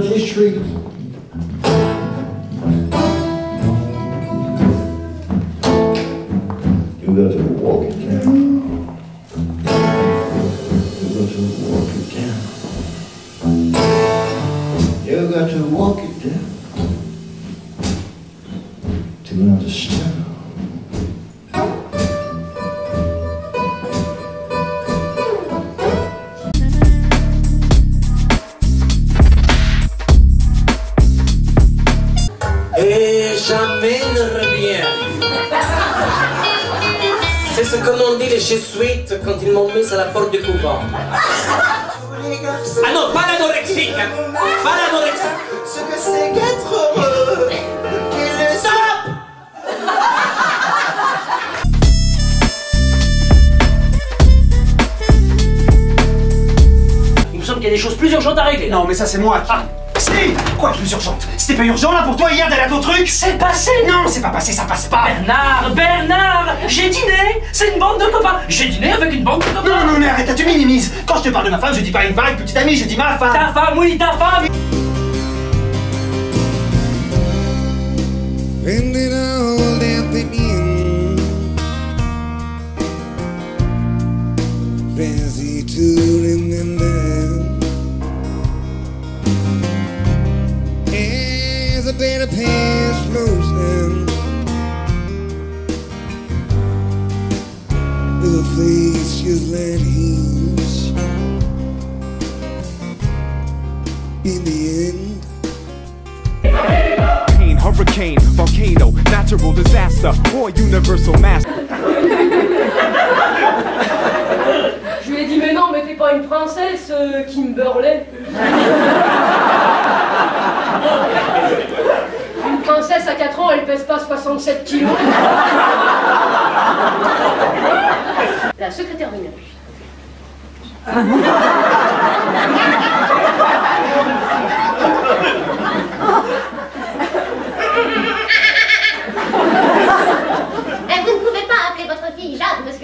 Dirty Street. You got to walk it down. You got to walk it down. You got to walk it down to understand. Et jamais ne revient. C'est ce que m'ont dit les jésuites quand ils m'ont mis à la porte du couvent. Ah non, pas l'anorexique, hein. Pas l'anorexique. Ce que c'est qu'être heureux. Stop! Il me semble qu'il y a des choses plus urgentes à régler. Non, mais ça, c'est moi qui... Si! Quoi, plus urgente? C'était pas urgent, là, pour toi, hier, d'aller à ton truc? C'est passé! Non, c'est pas passé, ça passe pas! Bernard! J'ai dîné! C'est une bande de copains! J'ai dîné avec une bande de copains! Non, non, mais arrête, là, tu minimises! Quand je te parle de ma femme, je dis pas une vague petite amie, je dis ma femme! Ta femme, oui, ta femme! When did all that begin? Fancy touring them down. As a better past flows down, the face just like heels. In the end, hurricane, volcano, natural disaster, or universal mass. Je lui ai dit, mais non, mais t'es pas une princesse, Kimberley. Une princesse à 4 ans, elle pèse pas 67 kilos. La secrétaire de ménage. Vous ne pouvez pas appeler votre fille Jade parce que...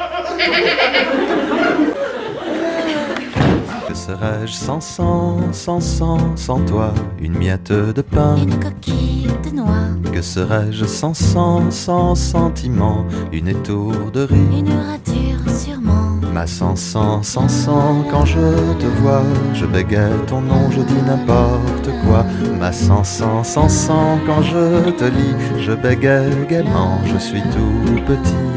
Que serais-je sans sans toi, une miette de pain, Une coquille de noix, que serais-je sans sentiment, une étourderie, une rature sûrement. ma sans quand je te vois, je bégaye ton nom, je dis n'importe quoi, ma sans quand je te lis, je bégaye gaiement, je suis tout petit.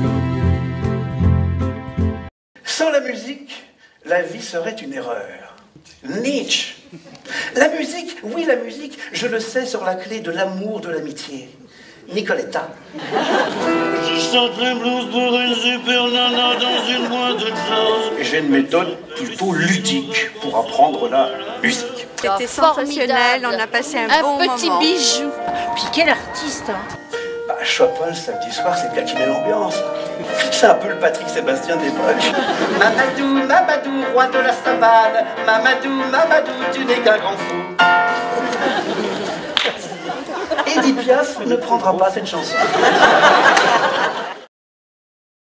Sans la musique, la vie serait une erreur. Nietzsche. La musique, oui la musique, je le sais, sur la clé de l'amour, de l'amitié. Nicoletta. Je chante le blues pour une super nana dans une boîte de jazz. J'ai une méthode plutôt ludique pour apprendre la musique. C'était sensationnel, on a passé un bon moment. Un petit bijou. Puis quel artiste, hein. Bah, Chopin, le samedi soir, c'est platiner l'ambiance. C'est un peu le Patrick Sébastien d'époque. Mamadou, Mamadou, roi de la savane. Mamadou, Mamadou, tu n'es qu'un grand fou. Edith Piaf ne prendra pas cette chanson.